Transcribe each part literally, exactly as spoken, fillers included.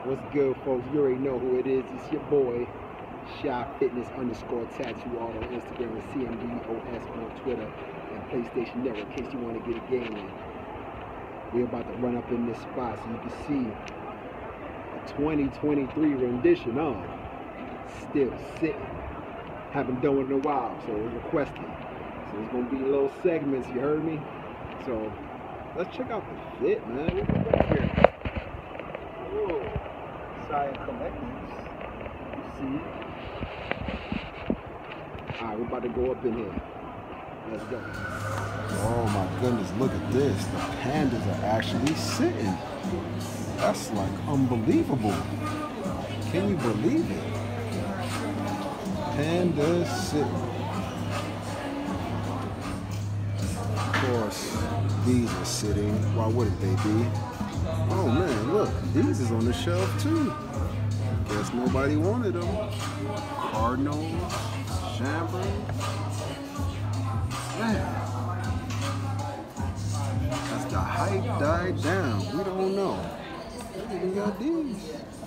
What's good, folks? You already know who it is. It's your boy, Shy Fitness underscore tattoo art on Instagram and C M D O S on Twitter and PlayStation Network in case you want to get a game in. We're about to run up in this spot so you can see a twenty twenty-three rendition of Still Sittin'. Haven't done it in a while, so it was requested. So it's going to be little segments, you heard me? So let's check out the fit, man. What we got here? Whoa. Science Collectives. You see? Alright, we're about to go up in here. Let's go. Oh my goodness, look at this. The pandas are actually sitting. That's like unbelievable. Can you believe it? Pandas sitting. Of course, these are sitting. Why wouldn't they be? Oh man, look, these is on the shelf too. Guess nobody wanted them. Cardinals, Chambers. Man, as the hype died down, we don't know. We even got these.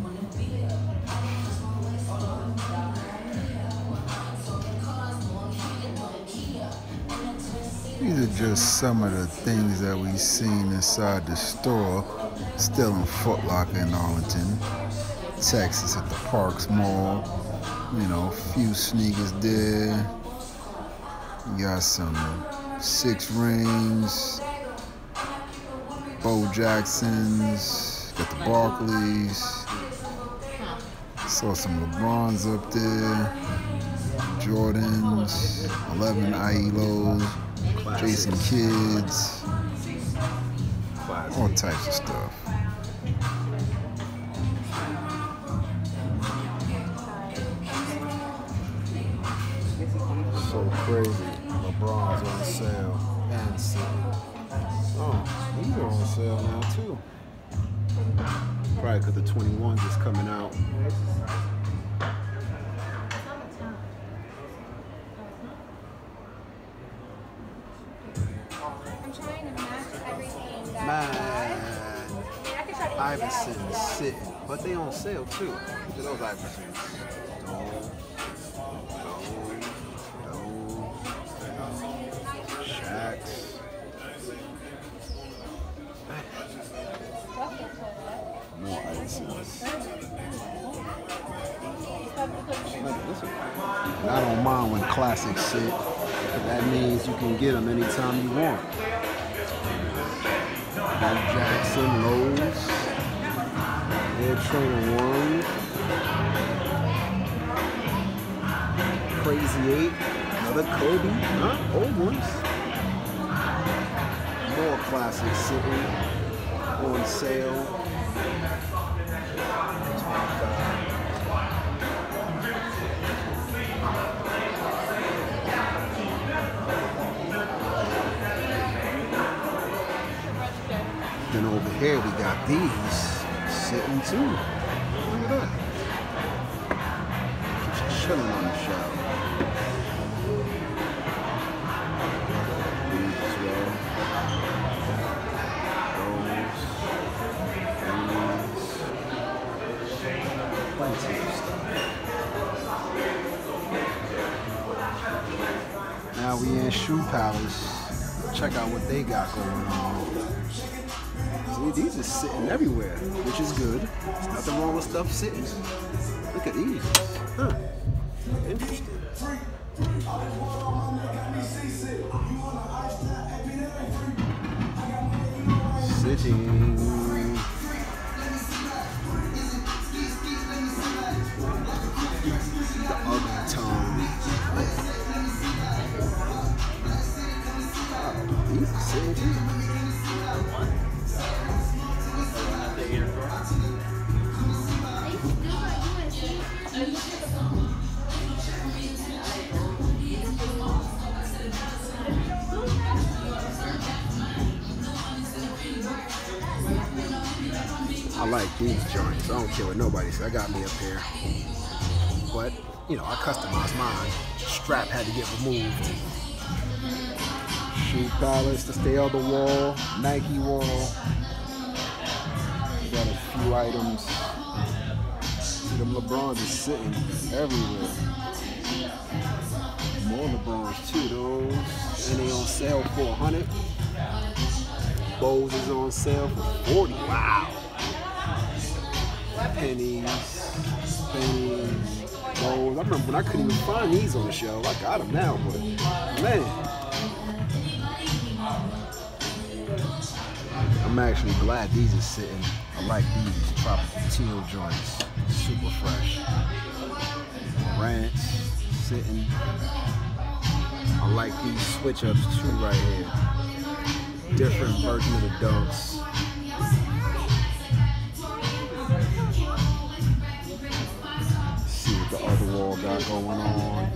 These are just some of the things that we've seen inside the store, still in Foot Locker in Arlington, Texas at the Parks Mall. You know, a few sneakers there. You got some Six Rings, Bo Jacksons, got the Barclays. Saw some LeBrons up there, Jordans, eleven I E Los, Jason Kidds, all types of stuff. So crazy. LeBron's on sale and sale. Oh, these are on sale now too. Probably because the twenty-ones is coming out. Man, Iverson's sitting, but they on sale too. Look at those Iversons. Those, those, those. Shaqs. More Iversons. I don't mind when classics sit, but that means you can get them anytime you want. Bo Jackson, Lowe's, Air Trainer One, Crazy Eight, another Kobe, huh? Old ones. More classics sitting on sale. Then over here we got these sitting too. Look at that. Just chilling on the shelf. These as well. Those. These. Plenty of stuff. Now we in Shoe Palace. Check out what they got going on. See, these are sitting everywhere, which is good. There's nothing wrong with stuff sitting. Look at these. Huh. Interesting. Sitting. The ugly tone. Oh, these are sitting too. I like these joints. I don't care what nobody says. I got me up here. But, you know, I customized mine. Strap had to get removed. Shoe Palace to stay on the wall. Nike wall. Got a few items. See them LeBrons is sitting everywhere. More LeBrons too, those. And they on sale for a hundred. Bowls is on sale for forty. Wow. Pennies, pennies, bowls. I remember when I couldn't even find these on the shelf. I got them now, but man. I'm actually glad these are sitting. I like these tropical teal joints. Super fresh. Rants, sitting. I like these switch ups too right here. Different version of the dunks. See what the other wall got going on.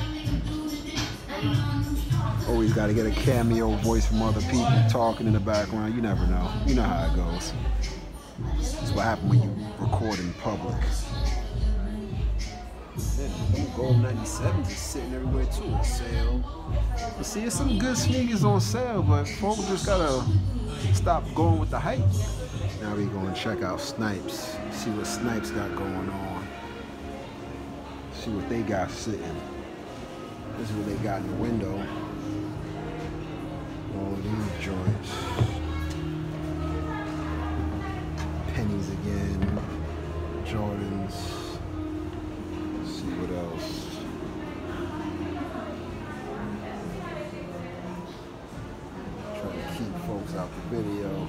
Always got to get a cameo voice from other people talking in the background. You never know. You know how it goes. That's what happens when you record in public. Man, Gold ninety-sevens is sitting everywhere too on sale. You see, there's some good sneakers on sale, but folks just gotta stop going with the hype. Now we gonna check out Snipes. See what Snipes got going on. See what they got sitting. This is what they got in the window. All of these joints. Pennies again. Jordans. Let's see what else. Try to keep folks out the video.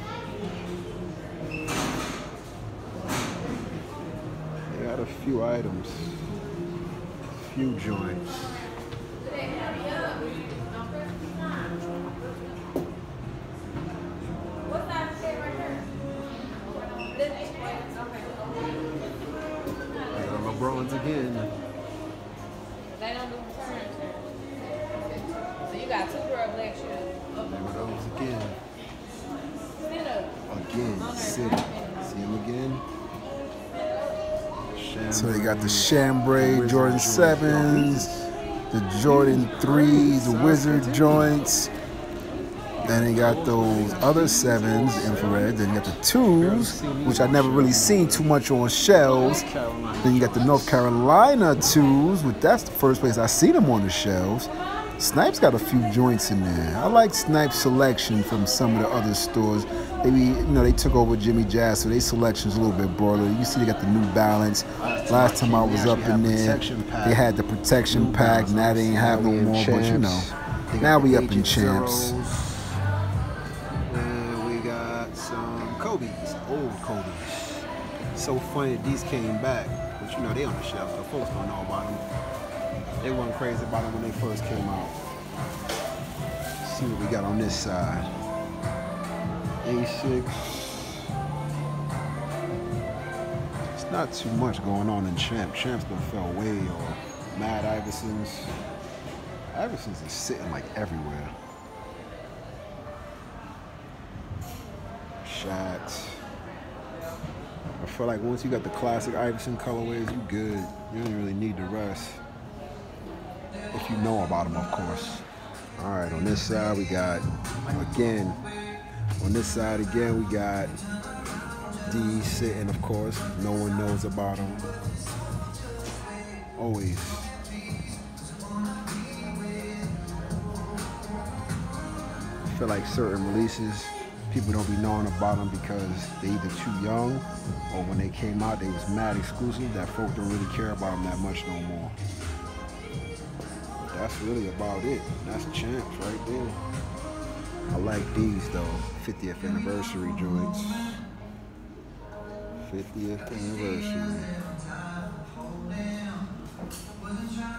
They got a few items. A few joints. LeBrons again. They don't do returns here. So you got two pair of black shoes. There were those again. Sit up. Again, sit. See them again. Chambray, So they got the Chambray Jordan sevens, the Jordan threes, the Wizard joints. Then they got those other sevens, infrared. Then you got the twos, which I never really seen too much on shelves. Then you got the North Carolina twos, which that's the first place I see them on the shelves. Snipes got a few joints in there. I like Snipes' selection from some of the other stores. Maybe, you know, they took over Jimmy Jazz, so their selection's a little bit broader. You see they got the New Balance. Last time I was up in there, they had the protection pack. Now they ain't have no more, but you know, now we up in Champs. Kobe's, old Kobe's. So funny that these came back, but you know they on the shelf, so folks don't know about them. They weren't crazy about them when they first came out. Let's see what we got on this side. A six. It's not too much going on in Champ. Champs done fell away, or Mad Iversons. Iversons is sitting like everywhere. Shots. I feel like once you got the classic Iverson colorways, you good. You don't really need the rest. If you know about them, of course. All right, on this side we got, again, on this side again we got D sitting, of course. No one knows about them. Always. I feel like certain releases, people don't be knowing about them because they either too young or when they came out they was mad exclusive that folk don't really care about them that much no more. But that's really about it. That's Champs right there. I like these though, fiftieth anniversary joints. fiftieth anniversary.